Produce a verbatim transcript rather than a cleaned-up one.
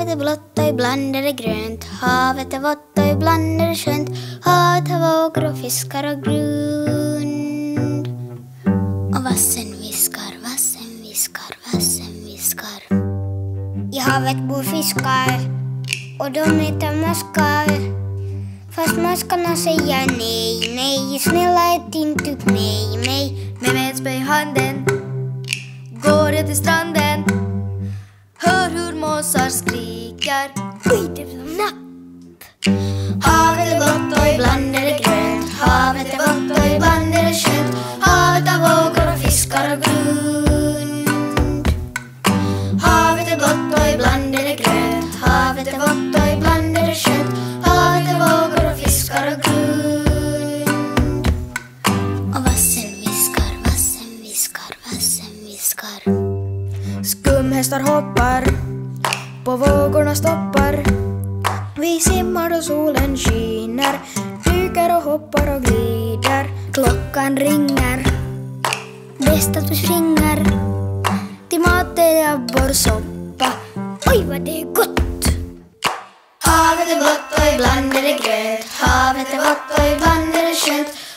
Havet är blått och ibland är det grönt. Havet är vått och ibland är det skönt. Havet har vågor och fiskar och grund. Och vassen viskar, vassen viskar, vassen viskar. I havet bor fiskar och de heter maskar. Fast maskarna säger nej, nej, snälla ät inte upp mig, mig. Med metspö i handen går jag till stranden. Hör hur måsar skriker. Oj, det blev napp. Havet är blått och ibland är det grönt. Havet är vått och ibland är det skönt. Havet har vågor och fiskar och grund. Havet är blått och ibland är det grönt. Havet är vått och ibland är det skönt. Havet är vågor och fiskar och grund. Och vassen viskar, vassen viskar, vassen viskar. Skumhästar hoppar, på vågorna stoppar. Vi simmar och solen skiner, dyker och hoppar och glider. Klockan ringer, bäst att du springer till mat är abborrsoppa. Oj, vad det är gott! Havet är blått och ibland är det grönt. Havet är vått och ibland är det skönt.